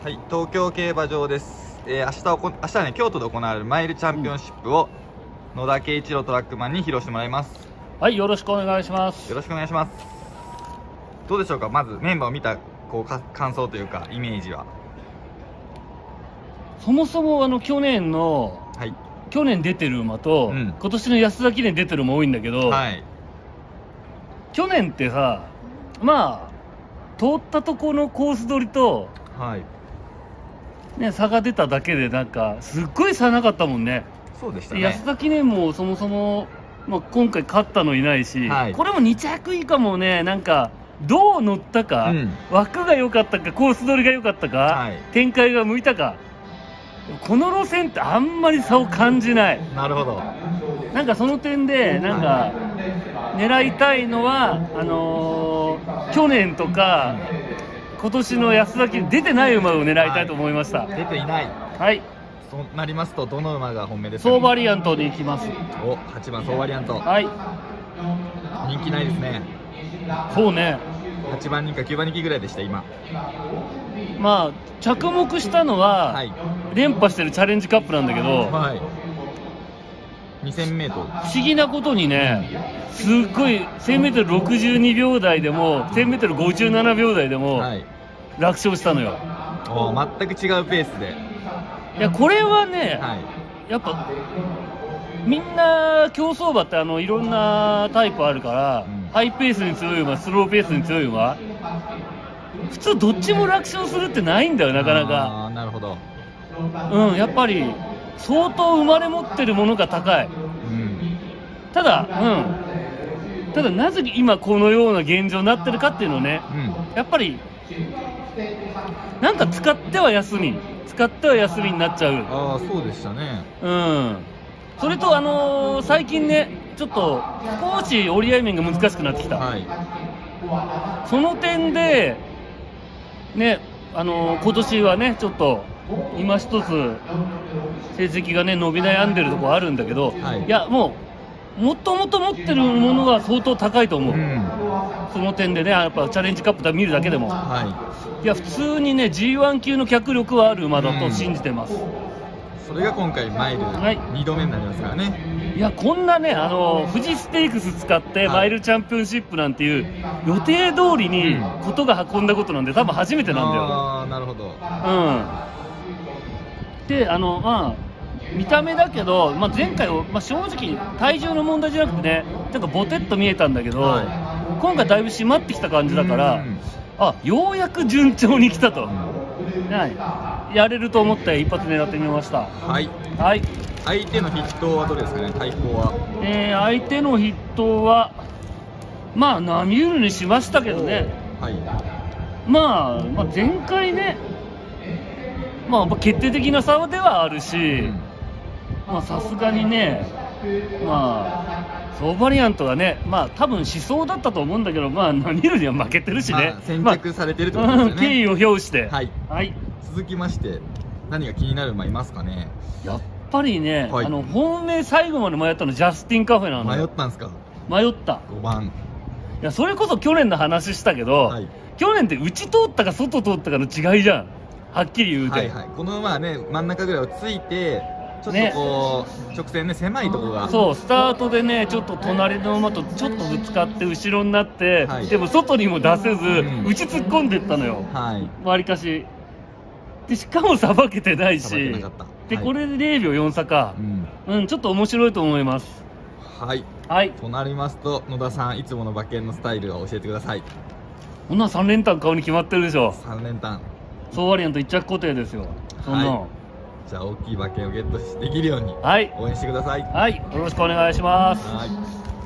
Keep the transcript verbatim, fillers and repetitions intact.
はい、東京競馬場です。えー、明日おこ明日はね、京都で行われるマイルチャンピオンシップを野田圭一郎トラックマンに披露してもらいます。 はい、よろしくお願いします。 よろしくお願いします。どうでしょうか、まずメンバーを見たこうか感想というかイメージは。 そもそもあの去年の、はい、去年出てる馬と、うん、今年の安田記念出てる馬多いんだけど、はい、去年ってさ、まあ通ったとこのコース取りと、はいね、差が出ただけでなんかすっごい差なかったもんね。 そうでしたね。 安田記念もそもそも、まあ、今回勝ったのいないし、はい、これもに着以下もね、なんかどう乗ったか、うん、枠が良かったかコース取りが良かったか、はい、展開が向いたか、この路線ってあんまり差を感じない。 なるほど。 なんかその点でなんか狙いたいのはあのー、去年とか今年の安田記念出てない馬を狙いたいと思いました。 はい、出ていない。 はい。 そうなりますとどの馬が本命ですか、ね。 ソーバリアントでいきます。 お、はちばんソーバリアント。 はい。 人気ないですね。 そうね。 はちばん人かきゅうばん人気ぐらいでした今。 まあ着目したのは、はい、連覇してるチャレンジカップなんだけど、はい、 にせんメートル不思議なことにね、すっごい せんメートルろくじゅうにびょう台でも せんメートルごじゅうななびょう台でも楽勝したのよ。 お全く違うペースで。 いやこれはね、はい、やっぱみんな競走馬ってあのいろんなタイプあるから、うん、ハイペースに強い馬、スローペースに強い馬、普通どっちも楽勝するってないんだよなかなか。 あー、なるほど。 うん、やっぱり相当生まれ持ってるものが高い、うん、ただ、うん、ただなぜ今このような現状になってるかっていうのね、うん、やっぱりなんか使っては休み使っては休みになっちゃう。 ああ、そうでしたね。 うん。それとあのー、最近ねちょっと少し折り合い面が難しくなってきた、はい、その点でね、あのー、今年はねちょっと今一つ成績がね伸び悩んでるところあるんだけど、はい、いやもうもともと持ってるものは相当高いと思う、うん、その点でねやっぱチャレンジカップ見るだけでも、はい、いや普通にね ジーワン 級の脚力はある馬だと信じてます、うん、 それが今回マイルにどめになりますからね、はい、 いやこんなねあの富士ステークス使ってマイルチャンピオンシップなんていう予定通りにことが運んだことなんで多分初めてなんだよ。 ああ、なるほど。 うんであのまあ見た目だけど、まあ、前回は、まあ、正直体重の問題じゃなくてねなんかボテッと見えたんだけど、はい、今回だいぶ締まってきた感じだからあようやく順調に来たと、はい、やれると思って一発狙ってみました。 はい、はい、相手の筆頭はどれですかね。対抗は、えー、相手の筆頭はまあナミュールにしましたけどね、はい、まあ、まあ前回ねまあ決定的な差ではあるしさすがにねまあソーバリアントはねまあ多分しそうだったと思うんだけどまあナミュールには負けてるしね、 まあ、先着されてるってことですよね、まあ、 敬意を表して、 はいはい、続きまして何が気になる馬いますかね。 やっぱりね、はい、あの本命最後まで迷ったのジャスティンカフェなの。 迷ったんですか。 迷ったごばん。いやそれこそ去年の話したけど、はい、去年って内通ったか外通ったかの違いじゃんはっきり言うて、 はいはい、この馬はね真ん中ぐらいをついてちょっとこう、ね、直線ね狭いところがそうスタートでねちょっと隣の馬とちょっとぶつかって後ろになって、はい、でも外にも出せず、うん、内突っ込んでいったのよ、はい、わりかしでしかもさばけてないしで、はい、これでれいびょうよん差か、うん、うん、ちょっと面白いと思います。 はい、はい、となりますと野田さんいつもの馬券のスタイルを教えてください。 こんなさん連単買うに決まってるでしょ。 さん連単ソーバリアントいっ着固定ですよ。そんな、はい、 じゃあ大きい馬券をゲットできるように応援してください。 はい、はい、よろしくお願いします。 はい。